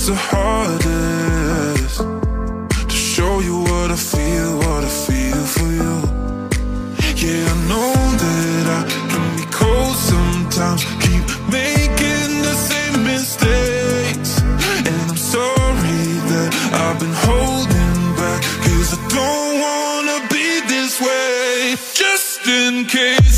it's the hardest to show you what I feel for you. Yeah, I know that I can be cold sometimes, keep making the same mistakes, and I'm sorry that I've been holding back, 'cause I don't wanna be this way. Just in case